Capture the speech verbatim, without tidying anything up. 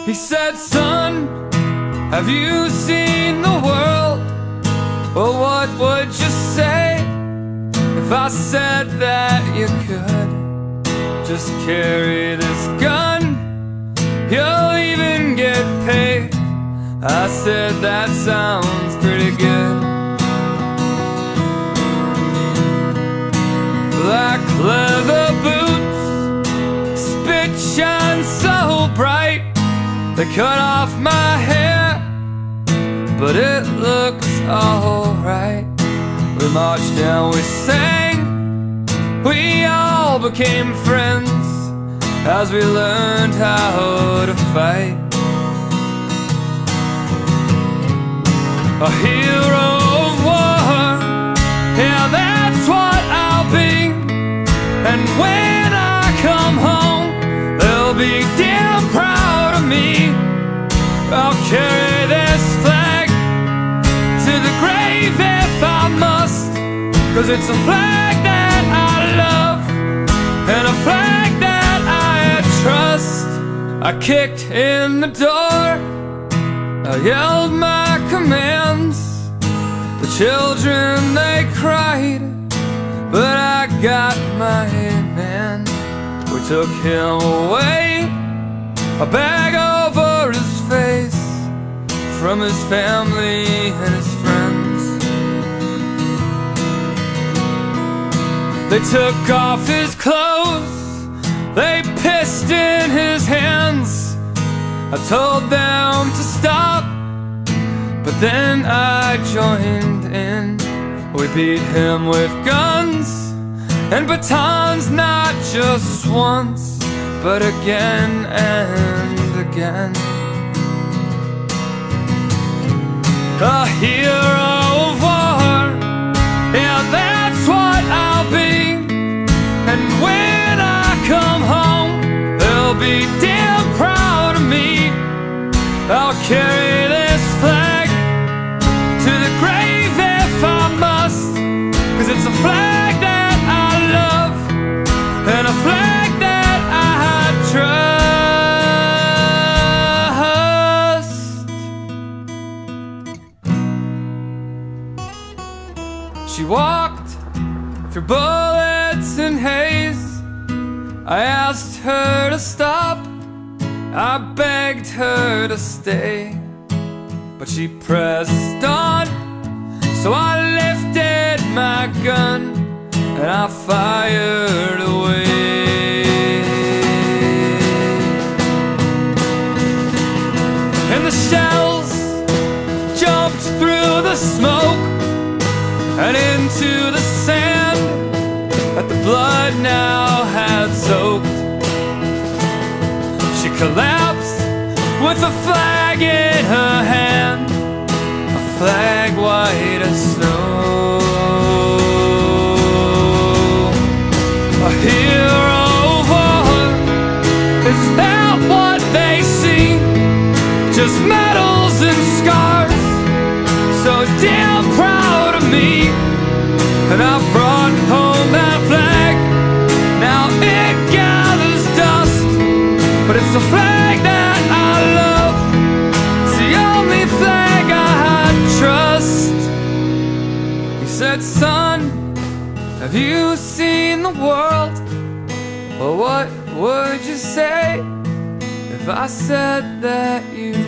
He said, son, have you seen the world? Well, what would you say if I said that you could just carry this gun? You'll even get paid. I said, that sounds pretty good. Black leather boots, spit shine so bright. They cut off my hair, but it looks alright. We marched down, we sang, we all became friends as we learned how to fight. A hero of war, yeah, that's what I'll be. And when I come home, they'll be damn proud of me. I'll carry this flag to the grave if I must, 'cause it's a flag that I love and a flag that I trust. I kicked in the door, I yelled my commands. The children, they cried, but I got my man. We took him away, a bag over his face, from his family and his friends. They took off his clothes, they pissed in his hands. I told them to stop, but then I joined in. We beat him with guns and batons, not just once, but again and again. A hero of war, yeah, that's what I'll be. And when I come home, they'll be damn proud of me. I'll carry this flag to the grave if I must, 'cause it's a flag that I love and a flag that I trust. She walked through bullets and haze. I asked her to stop, I begged her to stay, but she pressed on. So I lifted my gun and I fired away. And the shells jumped through the smoke and into the sand that the blood now had soaked. She collapsed with a flag in her hand, a flag white as snow. A hero of war, is that what they see? Just medals and scars, so damn proud of me. And I brought home that flag, now it gathers dust, but it's the flag that I love, it's the only flag I trust. He said, son, have you seen the world? Well, what would you say if I said that you